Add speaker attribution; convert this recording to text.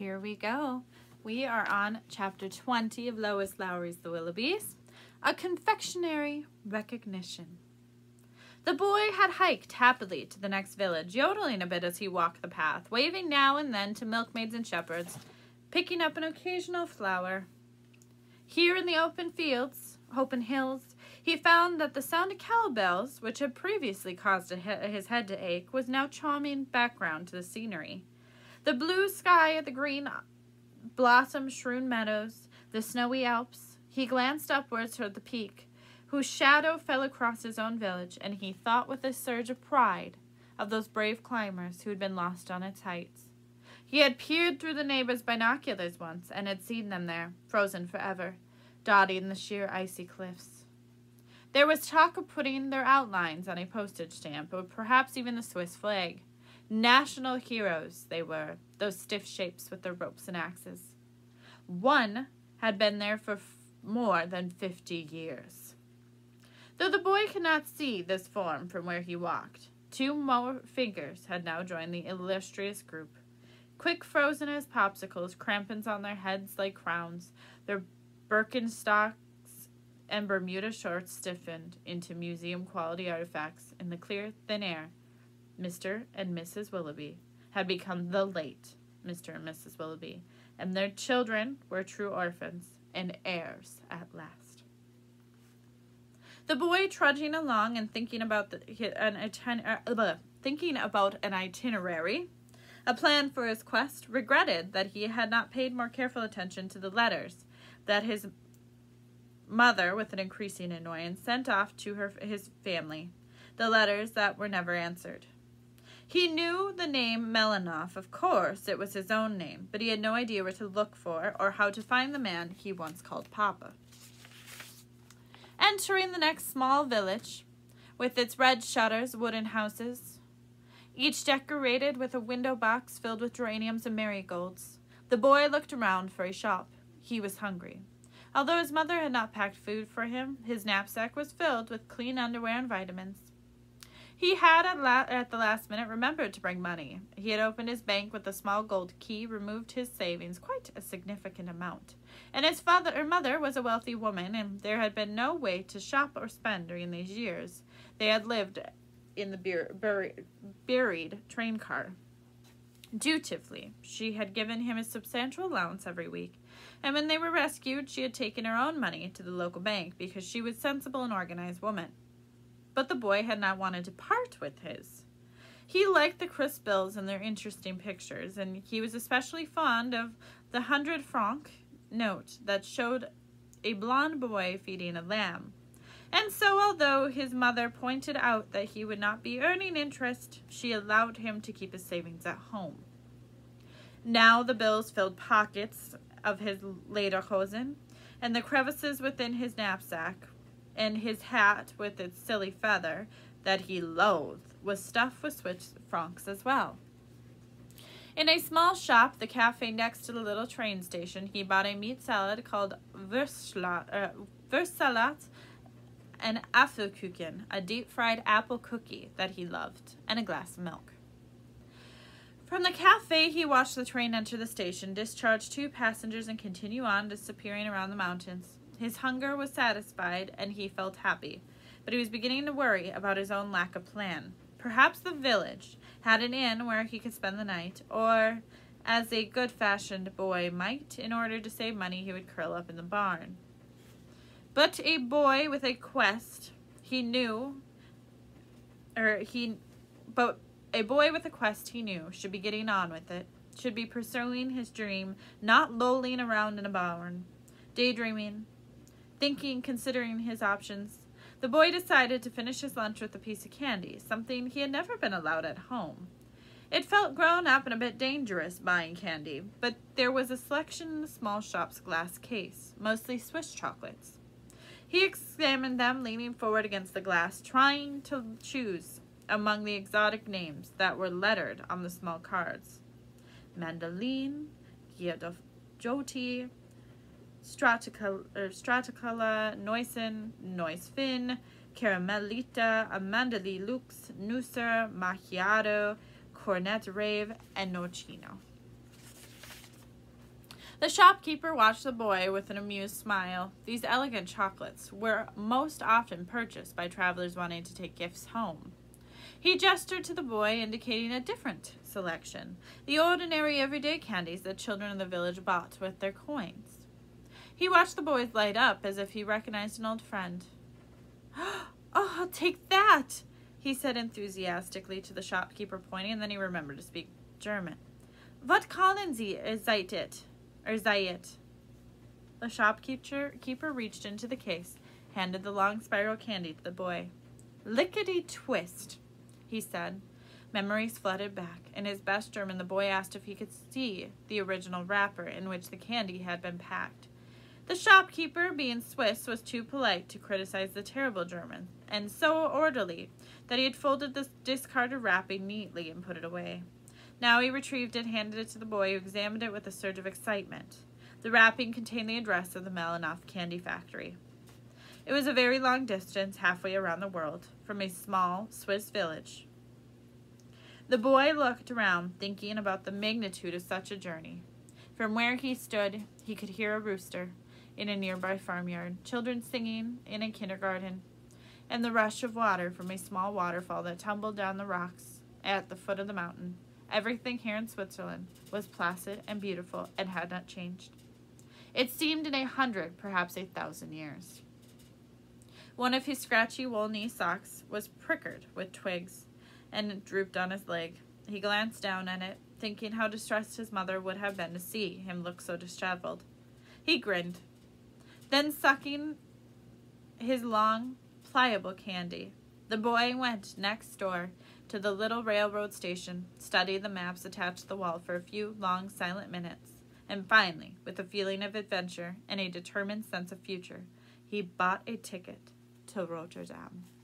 Speaker 1: Here we go. We are on chapter 20 of Lois Lowry's The Willoughbys, A Confectionery Recognition. The boy had hiked happily to the next village, yodeling a bit as he walked the path, waving now and then to milkmaids and shepherds, picking up an occasional flower. Here in the open hills, he found that the sound of cowbells, which had previously caused his head to ache, was now charming background to the scenery. The blue sky of the green blossom-strewn meadows, the snowy Alps. He glanced upwards toward the peak, whose shadow fell across his own village, and he thought with a surge of pride of those brave climbers who had been lost on its heights. He had peered through the neighbors' binoculars once, and had seen them there, frozen forever, dotting the sheer icy cliffs. There was talk of putting their outlines on a postage stamp, or perhaps even the Swiss flag. National heroes they were, those stiff shapes with their ropes and axes. One had been there for more than 50 years. Though the boy could not see this form from where he walked, two more figures had now joined the illustrious group. Quick frozen as popsicles, crampons on their heads like crowns, their Birkenstocks and Bermuda shorts stiffened into museum-quality artifacts in the clear, thin air. Mr. and Mrs. Willoughby had become the late Mr. and Mrs. Willoughby, and their children were true orphans and heirs at last. The boy, trudging along and thinking about an itinerary, a plan for his quest, regretted that he had not paid more careful attention to the letters that his mother, with an increasing annoyance, sent off to his family, the letters that were never answered. He knew the name Melinoff. Of course, it was his own name, but he had no idea where to look for or how to find the man he once called Papa. Entering the next small village, with its red shutters, wooden houses, each decorated with a window box filled with geraniums and marigolds, the boy looked around for a shop. He was hungry. Although his mother had not packed food for him, his knapsack was filled with clean underwear and vitamins. He had, at the last minute, remembered to bring money. He had opened his bank with a small gold key, removed his savings, quite a significant amount. And his mother was a wealthy woman, and there had been no way to shop or spend during these years. They had lived in the buried train car. Dutifully, she had given him a substantial allowance every week, and when they were rescued, she had taken her own money to the local bank because she was a sensible and organized woman. But the boy had not wanted to part with his. He liked the crisp bills and their interesting pictures, and he was especially fond of the 100-franc note that showed a blond boy feeding a lamb. And so, although his mother pointed out that he would not be earning interest, she allowed him to keep his savings at home. Now the bills filled pockets of his lederhosen, and the crevices within his knapsack, and his hat with its silly feather that he loathed was stuffed with Swiss francs as well. In a small shop, the cafe next to the little train station, he bought a meat salad called Wurstsalat and Apfelkuchen, a deep-fried apple cookie that he loved, and a glass of milk. From the cafe, he watched the train enter the station, discharge 2 passengers, and continue on, disappearing around the mountains. His hunger was satisfied, and he felt happy, but he was beginning to worry about his own lack of plan. Perhaps the village had an inn where he could spend the night, or, as a good-fashioned boy might, in order to save money, he would curl up in the barn. But a boy with a quest he knew should be getting on with it, should be pursuing his dream, not lolling around in a barn, daydreaming, thinking, considering his options. The boy decided to finish his lunch with a piece of candy, something he had never been allowed at home. It felt grown up and a bit dangerous buying candy, but there was a selection in the small shop's glass case, mostly Swiss chocolates. He examined them, leaning forward against the glass, trying to choose among the exotic names that were lettered on the small cards. Mandoline, Giardiotti, Straticola, Neusen, Neusfin, Caramelita, Amandali Lux, Nusser, Macchiato, Cornet Rave, and Nocino. The shopkeeper watched the boy with an amused smile. These elegant chocolates were most often purchased by travelers wanting to take gifts home. He gestured to the boy, indicating a different selection, the ordinary everyday candies that children in the village bought with their coins. He watched the boys light up as if he recognized an old friend. "Oh, I'll take that," he said enthusiastically to the shopkeeper, pointing, and then he remembered to speak German. "What callen Sie seid it? The shopkeeper reached into the case, handed the long spiral candy to the boy. "Lickety-twist," he said. Memories flooded back. In his best German, the boy asked if he could see the original wrapper in which the candy had been packed. The shopkeeper, being Swiss, was too polite to criticize the terrible German, and so orderly that he had folded the discarded wrapping neatly and put it away. Now he retrieved it, handed it to the boy, who examined it with a surge of excitement. The wrapping contained the address of the Malinoff Candy Factory. It was a very long distance, halfway around the world, from a small Swiss village. The boy looked around, thinking about the magnitude of such a journey. From where he stood, he could hear a rooster in a nearby farmyard, children singing in a kindergarten, and the rush of water from a small waterfall that tumbled down the rocks at the foot of the mountain. Everything here in Switzerland was placid and beautiful and had not changed. It seemed in 100, perhaps 1,000 years. One of his scratchy wool knee socks was prickered with twigs and drooped on his leg. He glanced down at it, thinking how distressed his mother would have been to see him look so disheveled. He grinned. Then, sucking his long, pliable candy, the boy went next door to the little railroad station, studied the maps attached to the wall for a few long, silent minutes, and finally, with a feeling of adventure and a determined sense of future, he bought a ticket to Rotterdam.